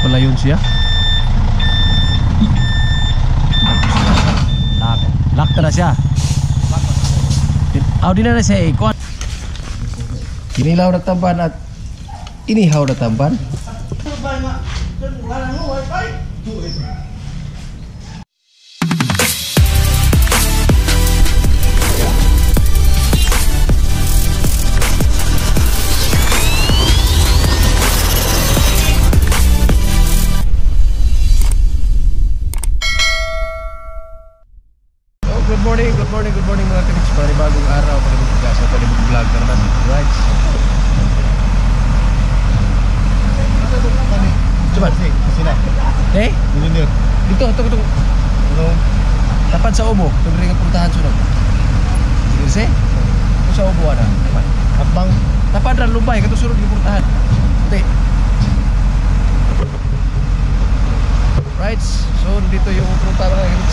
pala yun siya. Lock na siya. Di na siya ikon. Kinilaw na tamban at inihaw na tamban. Good morning mga kaniks. Panibagong araw, panibagong gasa, panibagong vlog na naman. Right. Coba sini. Engineer. Dito. Tapat sa ubo, tubri nga puntahan sunod. Sige. Ito sa ubo ana. Tapat. Tapat ra lubay kato sunod gi puntahan. Ate. Right. So dito yung punta mga kaniks.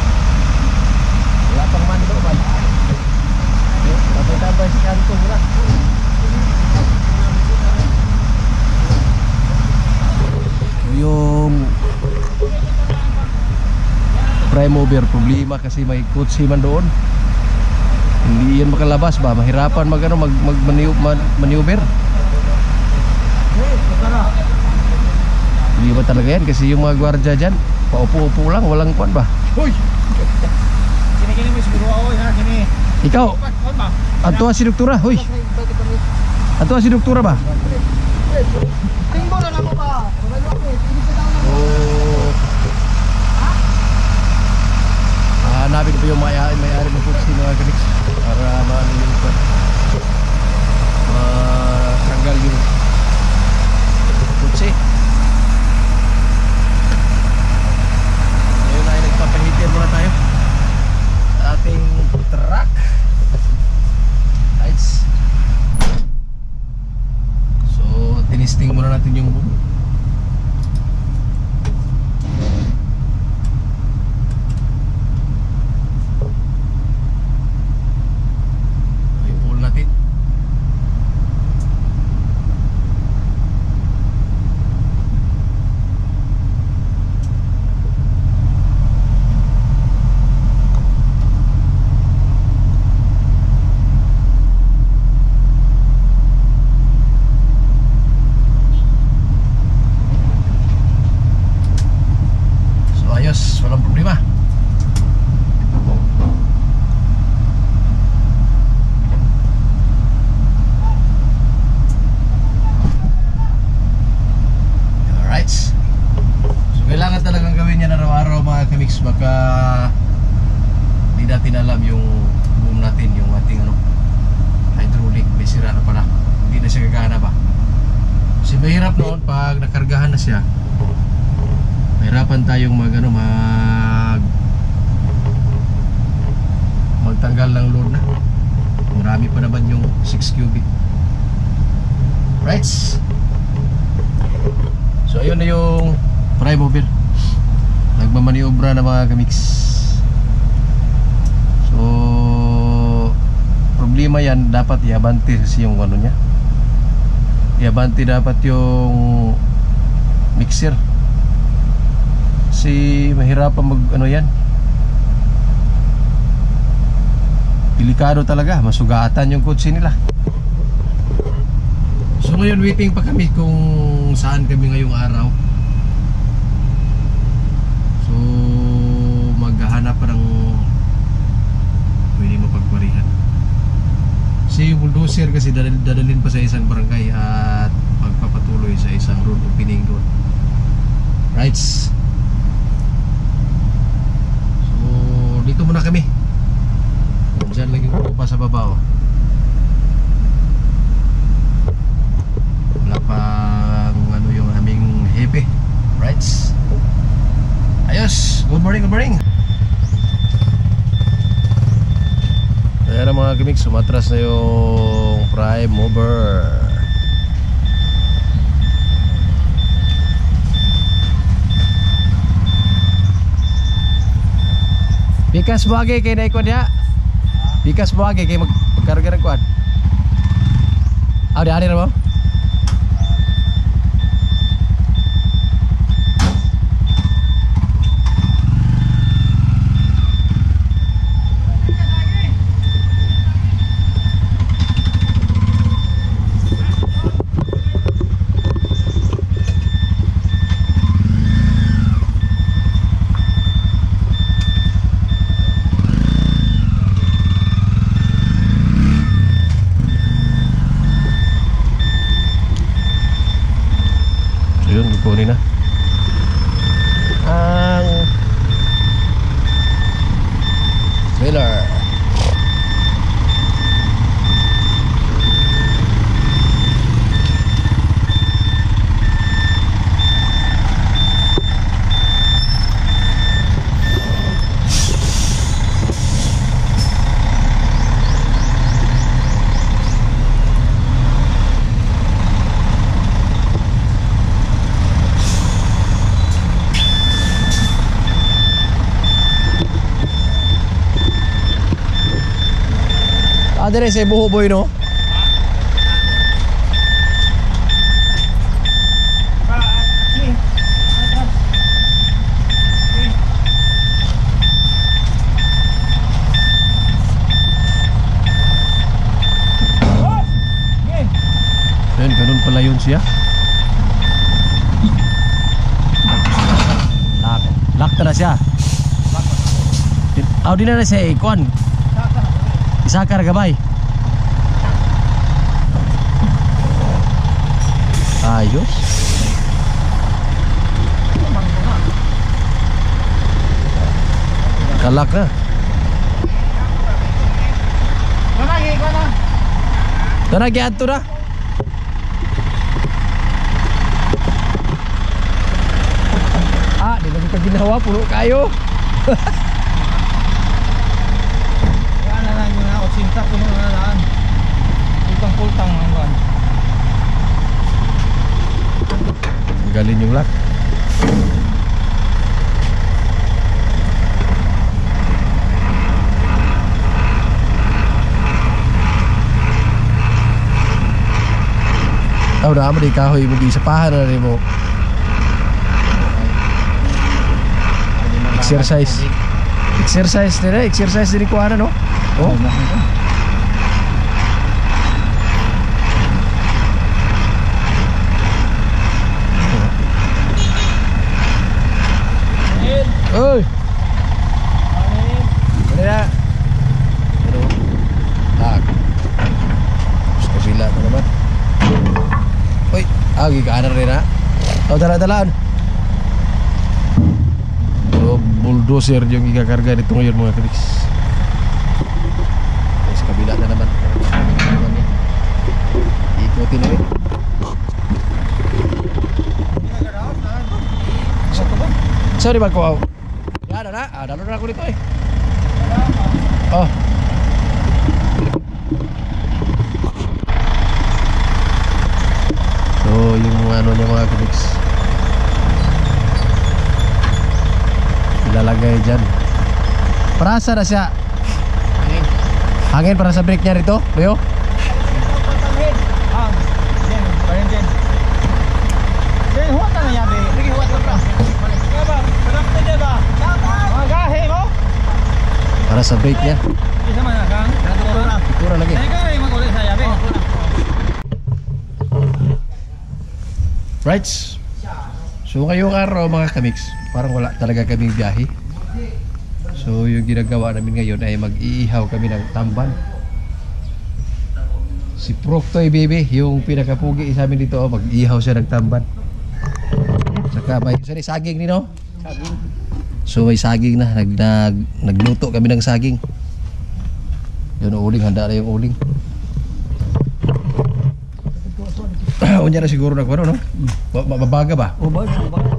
Wala pang man doon man. Tapos si kanto muna. Yung prime mover problema kasi may kutsi man doon. Hindi yan makalabas ba? Mahirapan maneuver. Hindi ba talaga yan? Kasi yung mga gwardiya dyan paupo-upo lang, walang kwan ba? Hoy! Kini mo siguro ako ha, kini. Ikaw. Ato si doktora, hoy. Ato si doktora ba? Tingbo na mo ba? Oh. Hanapin ko yung may-ari ng kutsi mga kaniks para maano yung tanggal yung kutsi. Ngayon ay nagpapahitir muna tayo ating truck. Right. So tinisting muna natin yung boom. I-pull natin. Walang problema. Alright. So kailangan talagang gawin yan araw-araw mga kamiks. Baka hindi natin alam yung boom natin, yung ating hydraulic may sira na pala. Hindi na siya gagana ba. Kasi mahirap noon pag nakargahan na siya. Mahirapan tayong magtanggal ng load na. Marami pa naman yung 6 cubic. Right. So ayun na yung prime mover. Nagmamaniobra na mga kamix. So problema yan, dapat iabante kasi yung niya. Iabante dapat yung mixer. Kasi mahirapan yan. Delikado talaga, masugatan yung kotse nila. So ngayon waiting pa kami kung saan kami ngayong araw. So maghahanap pa ng pwede mapagparihan. Kasi yung bulldozer kasi dadalhin pa sa isang barangay at magpapatuloy sa isang road opening doon. Right. Dito muna kami. Diyan lagi ko pa sa baba. Wala pang yung aming hepe. Right. Ayos. Good morning, good morning. Ayan na mga kamik, sumatras na yung prime mover. Pikas buhagi kay naikon ya. Pikas buhagi kay magkarga ng kuan. Di na mo. kunin na ang trailer. Dire sa Buhoboy no. Then ganun pala yun siya. Lock na siya. Di na siya ikon. Isakar gabay. Ayos. Kalak na. Tanagi ato na. Di na kita ginawa, puno kayo. Cinta puno na laan. Pultang-pultang ang buwan. Galing yung lock. Tao na mo di kahoy mo gisapahan na rin mo. Exercise. Exercise nila, exercise din ko ano no? Oh. Oi. Mana dah? Aduh. Tak. Suka bila tu naman. Oi, agi ke kanan Rena. Tahu dalan-dalan. Bulldozer yung ikakarga nito ngayon mga kaliks. Sa kabila na naman. Ikutin na rin. Sorry ba ko? Yan na. Dalo na ako dito eh. Oh. So yung ano niya mga kaliks. Ilalagay dyan. Parasa na siya. Hangin para sa brake niya rito, Leo. Para sa brake niya. Tura lagi. Right. So ngayong araw mga kamiks, parang wala talaga kaming biyahe. So yung ginagawa namin ngayon ay mag-iihaw kami ng tamban. Si Proctoy baby, yung pinakapugi sa amin dito, mag-iihaw siya ng tamban. Saka may saging nino. Saging. So may saging na, nagluto kami ng saging. Yun uling, handa na yung uling. Unya na siguro na ko no? Mabaga ba? Oh, baga.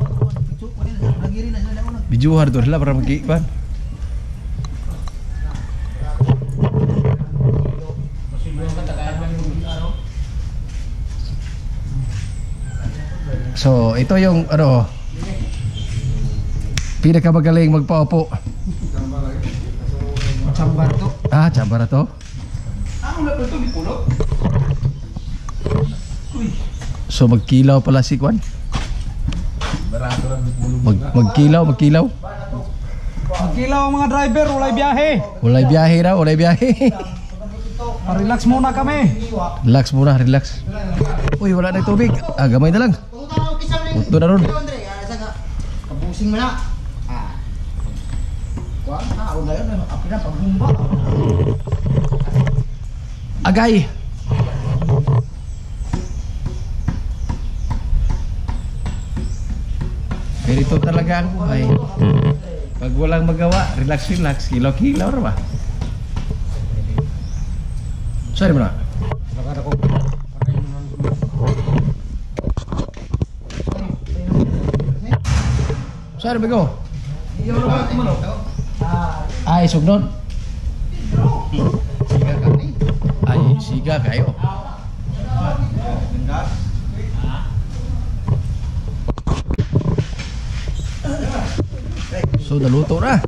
Bijuhar to sila para magkiikpan. So, ito yung ano pinakamagaling magpaupo. Chambar to. Chambar to. Ano na to dipulo? So magkilaw pala si Kwan. Magkilaw. Magkilaw ang mga driver, walay biyahe. Walay biyahe raw, walay biyahe. Relax muna kami. Relax muna, relax. Uy, wala na tubig. Gamay na lang. Puto na ron. Kabusing mo na. Kuan, una yun, apina pagbumba. Agay. Ganito talaga ang buhay. Pag walang magawa, relax, kilaw-kilaw ra ba? Sorry mo na. Bakit ako? Sorry bago. Ay, sugnod. Ay, siga kayo. So, naluto na.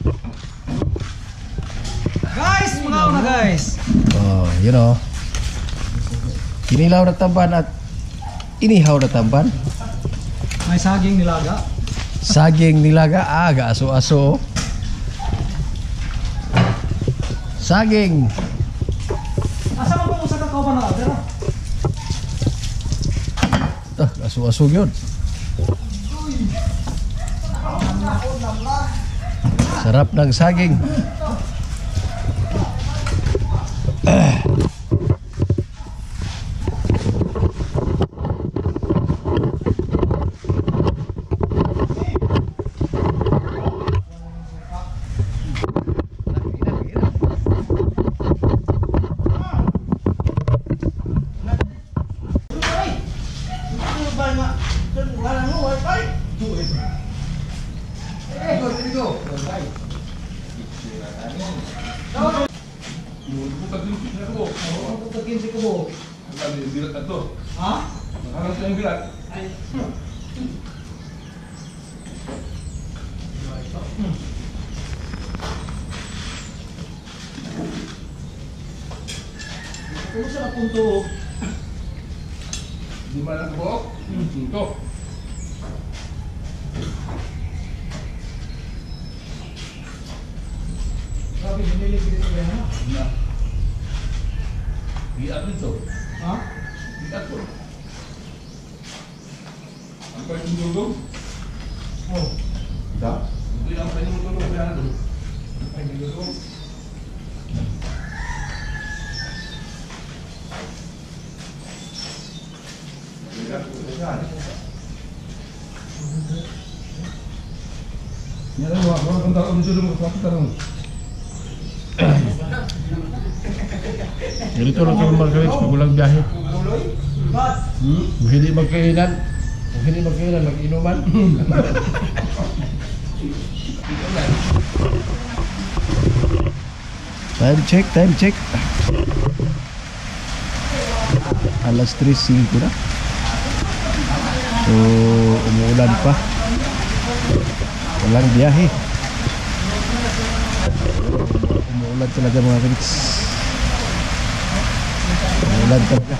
Guys, mga una guys. Oh, you know. Kinilaw na tamban at inihaw na tamban. May saging nilaga. Saging nilaga, aso-aso. Saging. Asa man ko usa ka kauban na pero Aso-aso yun. Sarap ng saging. Kumusta na punto? Di mana bok? Untuk. Grabe, hinilig dito ba yan? Nah. Lihat itu. Ha? Lihat tu. Apa yang dulu? Oh. Dah. Itu yang tadi motor lu biar dulu. Ay, dito. Nyala lu, orang kontak om dulu waktu tarung. Ganito lang kami mga kawits pag walang biyahe. Kung hindi magkainan, mag-inuman. Time check. Alas 3:05 na. So, umuulan pa. Walang biyahe. Umuulan talaga mga kawits. Umuulan talaga.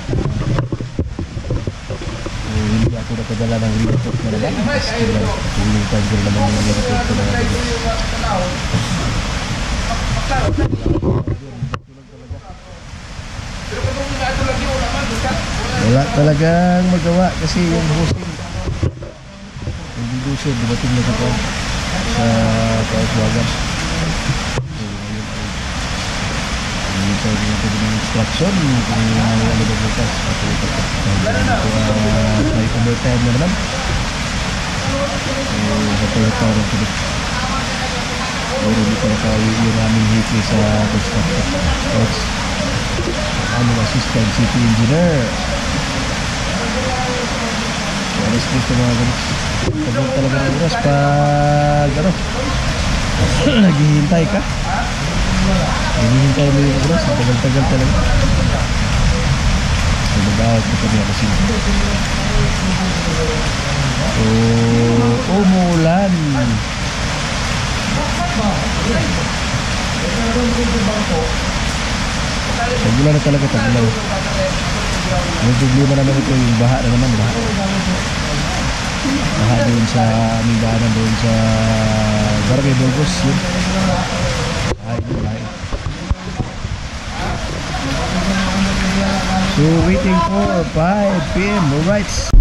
Hindi ako nakadala ng report na naman. Hindi ko naman yung report ko na wala talagang magawa kasi yung hosting yung bulldozer dumating na ito sa Kauswagan. So ngayon ay hinihintay natin ng instruction kung ano ba bukas at may overtime na naman. So hataw-hataw rin tuloy. Pero hindi ko nakawi yung aming hitli sa construction. Aming assistant city engineer. Alas dito mga guys. Tagal talaga ng oras pag ano naghihintay ka. Naghihintay mo yung oras. Tagal-tagal talaga. So mag-out na kami ako sila. So umulan. Tagulan na talaga, tagulan. May problema naman ito, yung baha na naman, baha doon sa aming daanan doon sa Barangay Burgos, yun. Bahay. So waiting for 5 PM, alright.